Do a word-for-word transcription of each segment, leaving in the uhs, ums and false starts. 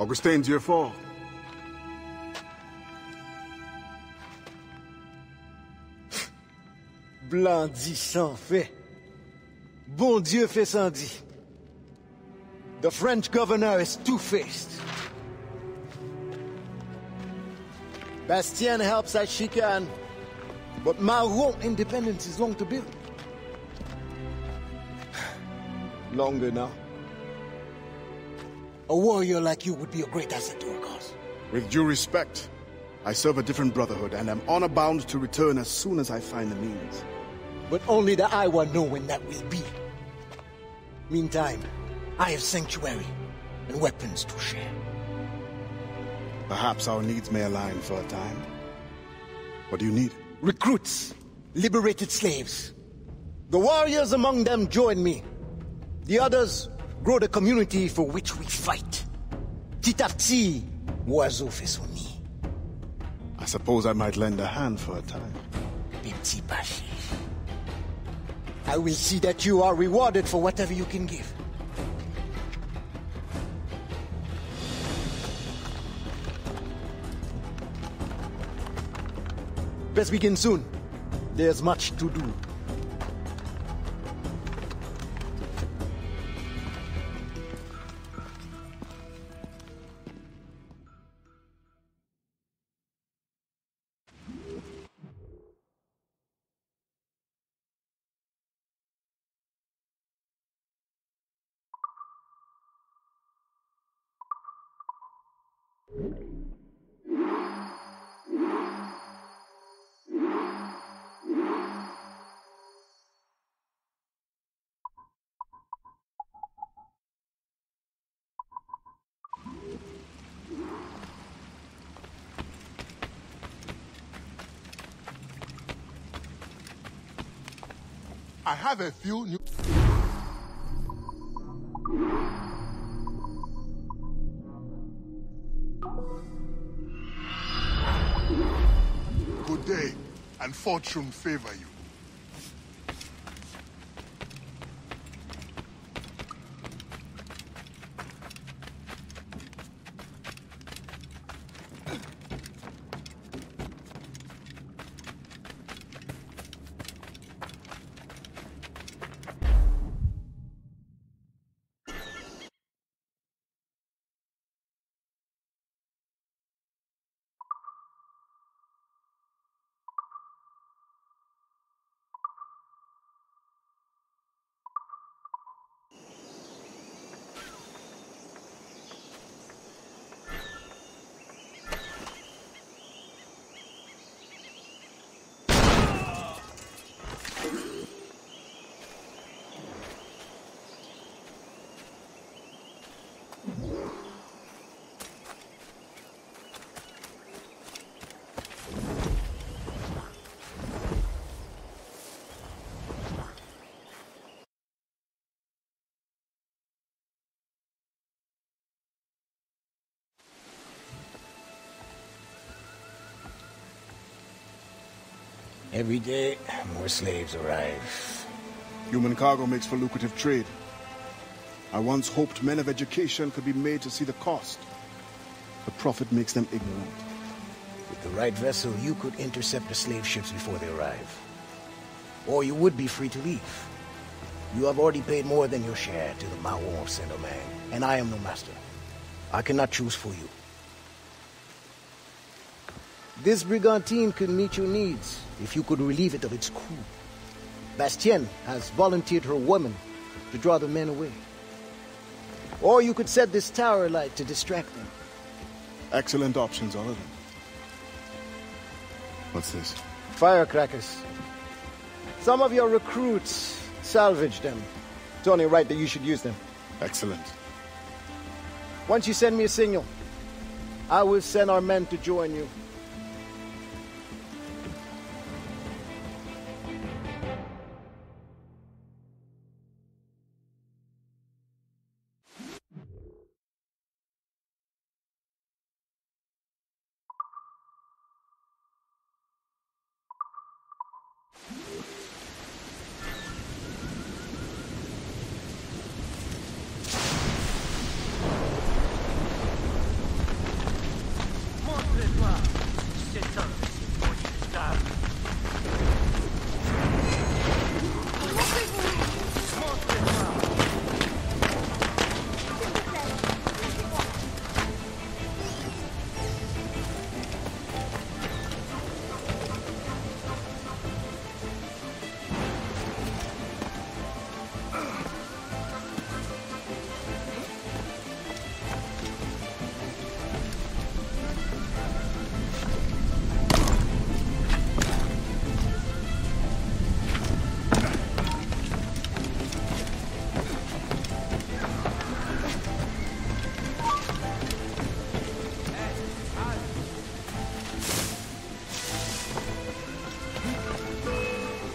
Augustin Dieufort. Blanc dit sans fait. Bon Dieu fait sans dit. The French governor is two-faced. Bastienne helps as she can, but Maroon independence is long to build. Longer now. A warrior like you would be a great asset to our cause. With due respect, I serve a different brotherhood, and am honor-bound to return as soon as I find the means. But only the Iowa know when that will be. Meantime, I have sanctuary and weapons to share. Perhaps our needs may align for a time. What do you need? Recruits, liberated slaves. The warriors among them join me. The others grow the community for which we fight. Petit à petit, oiseau fait son nid. I suppose I might lend a hand for a time. Petit baché. I will see that you are rewarded for whatever you can give. Best begin soon. There's much to do. I have a few new... Good day, and fortune favor you. Every day, more slaves arrive. Human cargo makes for lucrative trade. I once hoped men of education could be made to see the cost. The profit makes them ignorant. With the right vessel, you could intercept the slave ships before they arrive. Or you would be free to leave. You have already paid more than your share to the Maroon of Saint-Domingue, and I am no master. I cannot choose for you. This brigantine could meet your needs if you could relieve it of its crew. Bastienne has volunteered her women to draw the men away. Or you could set this tower light to distract them. Excellent options, all of them. What's this? Firecrackers. Some of your recruits salvaged them. It's only right that you should use them. Excellent. Once you send me a signal, I will send our men to join you.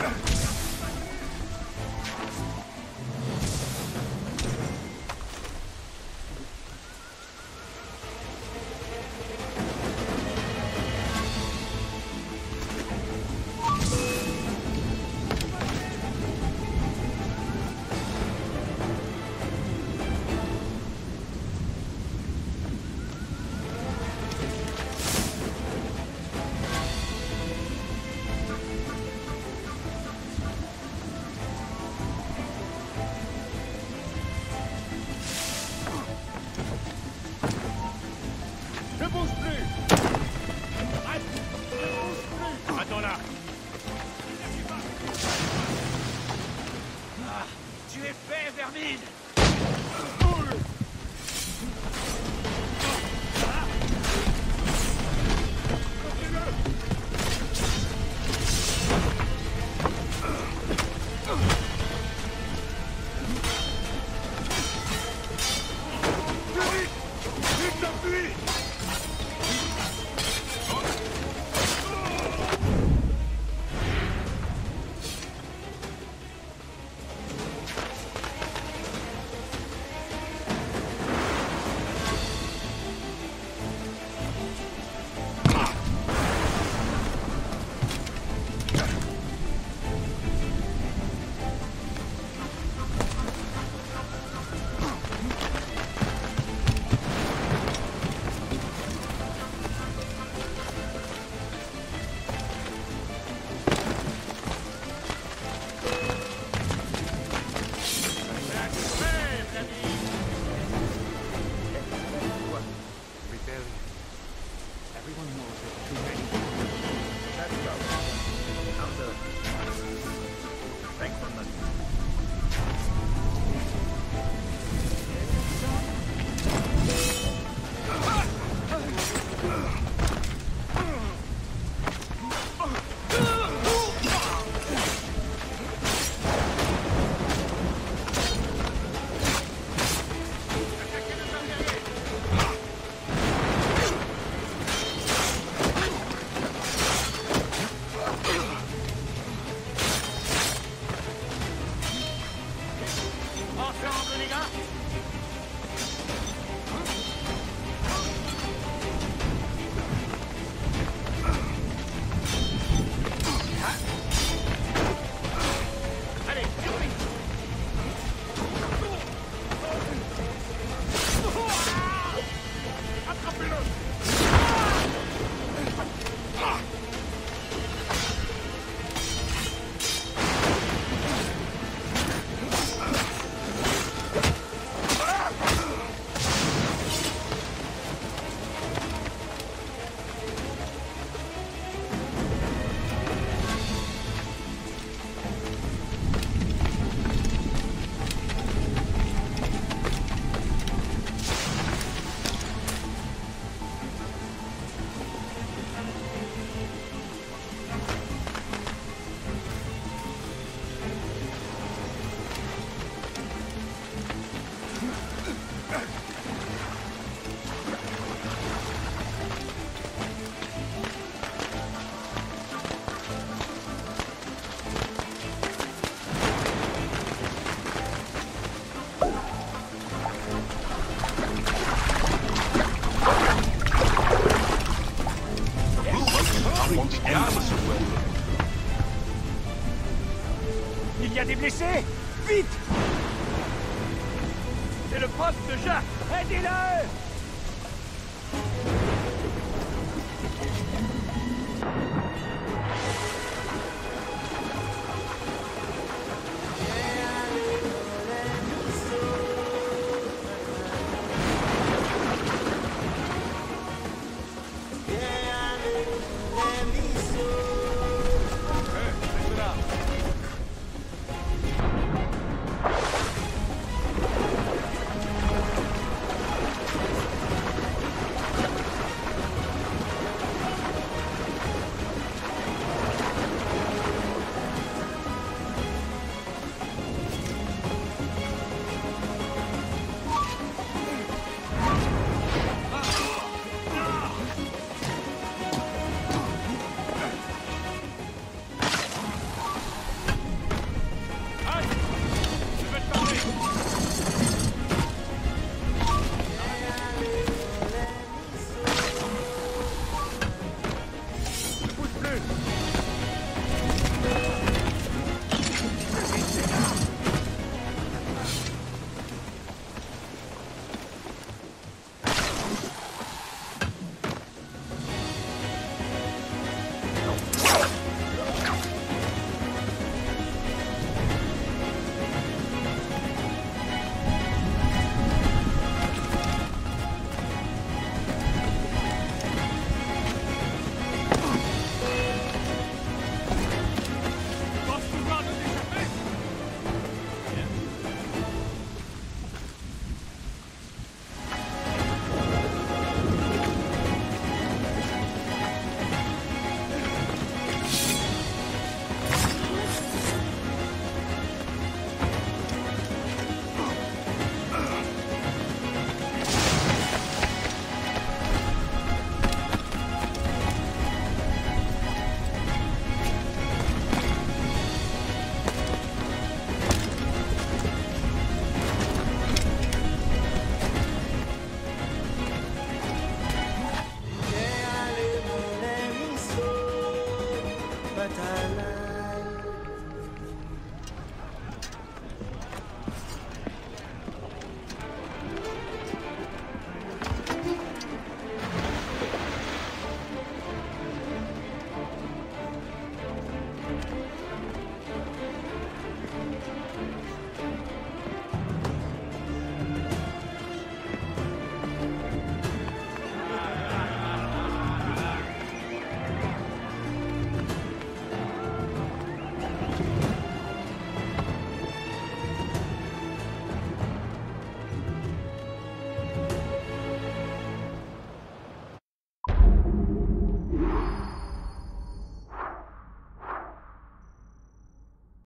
Il y a des blessés! Vite! C'est le prof de Jacques! Aidez-le!